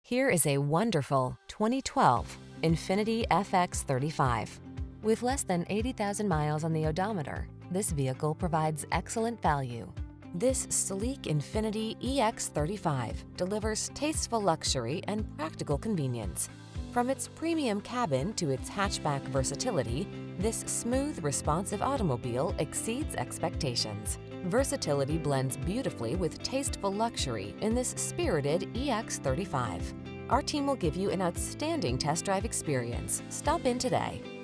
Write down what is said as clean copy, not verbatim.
Here is a wonderful 2012 INFINITI FX35. With less than 80,000 miles on the odometer, this vehicle provides excellent value. This sleek INFINITI EX35 delivers tasteful luxury and practical convenience. From its premium cabin to its hatchback versatility, this smooth, responsive automobile exceeds expectations. Versatility blends beautifully with tasteful luxury in this spirited EX35. Our team will give you an outstanding test drive experience. Stop in today.